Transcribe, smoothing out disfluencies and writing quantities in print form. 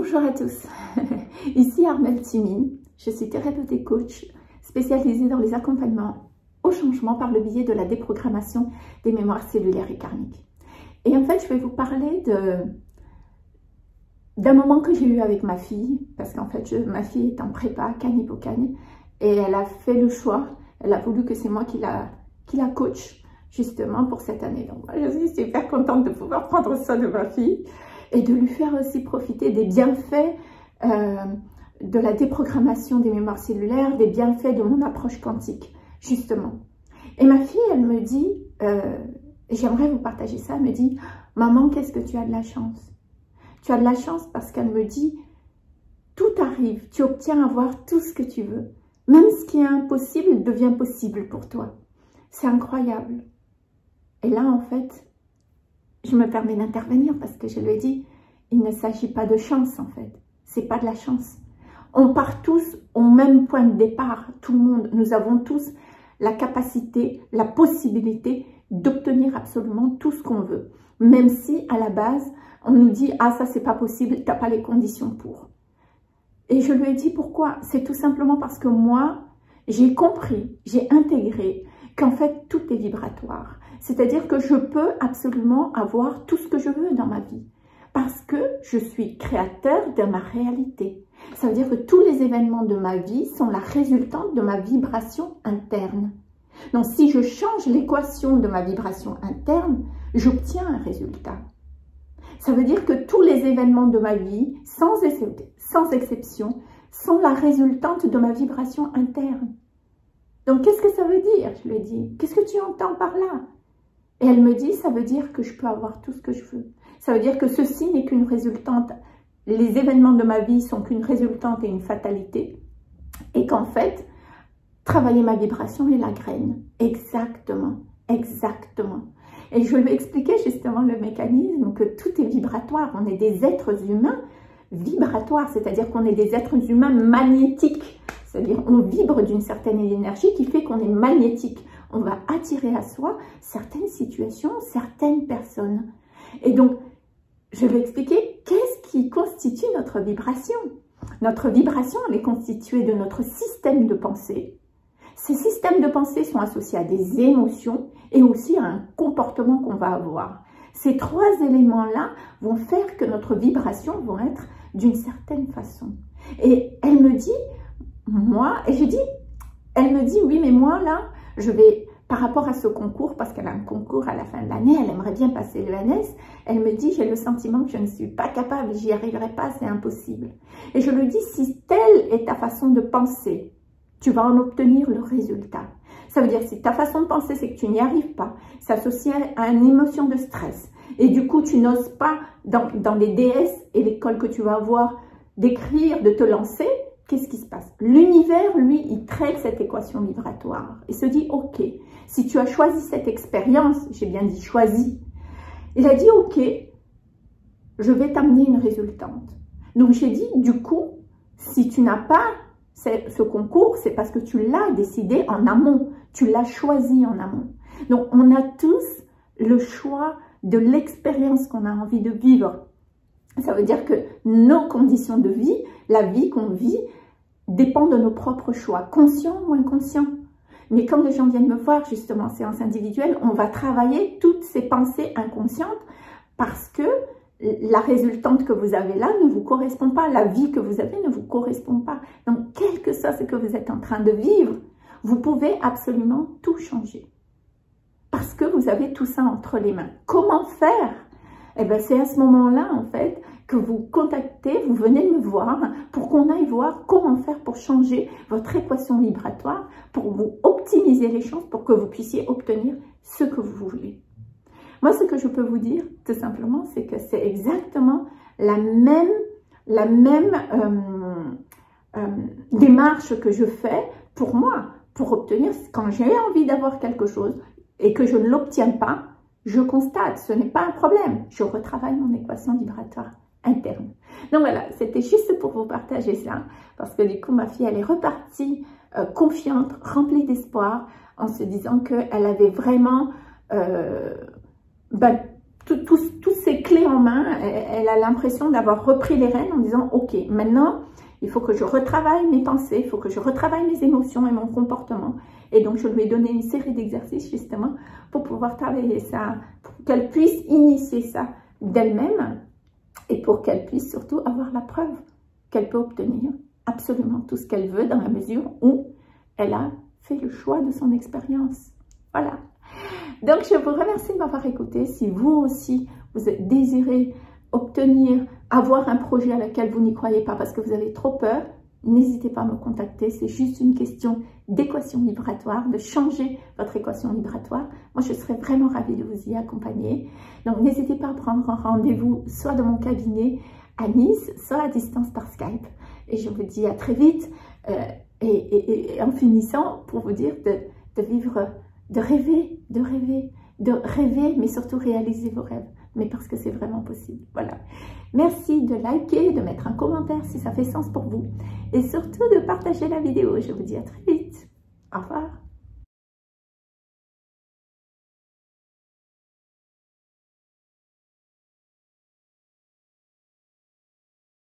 Bonjour à tous, ici Armelle Timine, je suis thérapeute et coach spécialisée dans les accompagnements au changement par le biais de la déprogrammation des mémoires cellulaires et karmiques. Et en fait, je vais vous parler d'un moment que j'ai eu avec ma fille, parce qu'en fait, ma fille est en prépa, Cannes-Hippocagne, et elle a fait le choix, elle a voulu que c'est moi qui la coach, justement pour cette année. Donc moi, je suis super contente de pouvoir prendre soin de ma fille et de lui faire aussi profiter des bienfaits de la déprogrammation des mémoires cellulaires, des bienfaits de mon approche quantique, justement. Et ma fille, elle me dit, j'aimerais vous partager ça, elle me dit, maman, qu'est-ce que tu as de la chance? Tu as de la chance parce qu'elle me dit, tout arrive, tu obtiens à avoir tout ce que tu veux. Même ce qui est impossible devient possible pour toi. C'est incroyable. Et là, en fait, je me permets d'intervenir parce que je lui ai dit, il ne s'agit pas de chance, en fait. C'est pas de la chance. On part tous au même point de départ, tout le monde. Nous avons tous la capacité, la possibilité d'obtenir absolument tout ce qu'on veut. Même si, à la base, on nous dit, ah, ça, c'est pas possible, t'as pas les conditions pour. Et je lui ai dit pourquoi. C'est tout simplement parce que moi, j'ai compris, j'ai intégré qu'en fait, tout est vibratoire. C'est-à-dire que je peux absolument avoir tout ce que je veux dans ma vie. Parce que je suis créateur de ma réalité. Ça veut dire que tous les événements de ma vie sont la résultante de ma vibration interne. Donc, si je change l'équation de ma vibration interne, j'obtiens un résultat. Ça veut dire que tous les événements de ma vie, sans exception, sont la résultante de ma vibration interne. Donc, qu'est-ce que ça veut dire? Je lui ai dit, qu'est-ce que tu entends par là? Et elle me dit, ça veut dire que je peux avoir tout ce que je veux. Ça veut dire que ceci n'est qu'une résultante. Les événements de ma vie sont qu'une résultante et une fatalité. Et qu'en fait, travailler ma vibration est la graine. Exactement, exactement. Et je lui ai expliqué justement le mécanisme que tout est vibratoire. On est des êtres humains vibratoires, c'est-à-dire qu'on est des êtres humains magnétiques. C'est-à-dire on vibre d'une certaine énergie qui fait qu'on est magnétique. On va attirer à soi certaines situations, certaines personnes. Et donc, je vais expliquer qu'est-ce qui constitue notre vibration. Notre vibration, elle est constituée de notre système de pensée. Ces systèmes de pensée sont associés à des émotions et aussi à un comportement qu'on va avoir. Ces trois éléments-là vont faire que notre vibration va être d'une certaine façon. Et elle me dit, moi, et je dis, elle me dit, oui, mais moi, là, je vais, par rapport à ce concours, parce qu'elle a un concours à la fin de l'année, elle aimerait bien passer l'ENS, elle me dit, j'ai le sentiment que je ne suis pas capable, j'y arriverai pas, c'est impossible. Et je lui dis, si telle est ta façon de penser, tu vas en obtenir le résultat. Ça veut dire, si ta façon de penser, c'est que tu n'y arrives pas, c'est associé à une émotion de stress, et du coup, tu n'oses pas, dans les DS et l'école que tu vas avoir, d'écrire, de te lancer, qu'est-ce qui se passe? L'univers, lui, il traite cette équation vibratoire et se dit, ok, si tu as choisi cette expérience, j'ai bien dit choisi, il a dit, ok, je vais t'amener une résultante. Donc, j'ai dit, du coup, si tu n'as pas ce concours, c'est parce que tu l'as décidé en amont, tu l'as choisi en amont. Donc, on a tous le choix de l'expérience qu'on a envie de vivre. Ça veut dire que nos conditions de vie, la vie qu'on vit, dépend de nos propres choix, conscients ou inconscients. Mais quand les gens viennent me voir, justement, en séance individuelle, on va travailler toutes ces pensées inconscientes parce que la résultante que vous avez là ne vous correspond pas, la vie que vous avez ne vous correspond pas. Donc, quel que soit ce que vous êtes en train de vivre, vous pouvez absolument tout changer. Parce que vous avez tout ça entre les mains. Comment faire? Eh bien, c'est à ce moment-là, en fait, que vous contactez, vous venez me voir pour qu'on aille voir comment faire pour changer votre équation vibratoire, pour vous optimiser les chances, pour que vous puissiez obtenir ce que vous voulez. Moi, ce que je peux vous dire, tout simplement, c'est que c'est exactement la même démarche que je fais pour moi, pour obtenir, quand j'ai envie d'avoir quelque chose et que je ne l'obtiens pas, je constate, ce n'est pas un problème, je retravaille mon équation vibratoire interne. Donc voilà, c'était juste pour vous partager ça, parce que du coup, ma fille, elle est repartie confiante, remplie d'espoir, en se disant qu'elle avait vraiment toutes ces clés en main. Elle a l'impression d'avoir repris les rênes en disant, ok, maintenant, il faut que je retravaille mes pensées, il faut que je retravaille mes émotions et mon comportement. Et donc, je lui ai donné une série d'exercices, justement, pour pouvoir travailler ça, pour qu'elle puisse initier ça d'elle-même et pour qu'elle puisse surtout avoir la preuve qu'elle peut obtenir absolument tout ce qu'elle veut dans la mesure où elle a fait le choix de son expérience. Voilà. Donc, je vous remercie de m'avoir écouté. Si vous aussi, vous désirez obtenir, avoir un projet à lequel vous n'y croyez pas parce que vous avez trop peur, n'hésitez pas à me contacter. C'est juste une question d'équation vibratoire, de changer votre équation vibratoire. Moi, je serais vraiment ravie de vous y accompagner. Donc, n'hésitez pas à prendre un rendez-vous soit dans mon cabinet à Nice, soit à distance par Skype. Et je vous dis à très vite. Et en finissant, pour vous dire de vivre, de rêver, mais surtout réaliser vos rêves. Mais parce que c'est vraiment possible. Voilà. Merci de liker, de mettre un commentaire si ça fait sens pour vous. Et surtout de partager la vidéo. Je vous dis à très vite. Au revoir.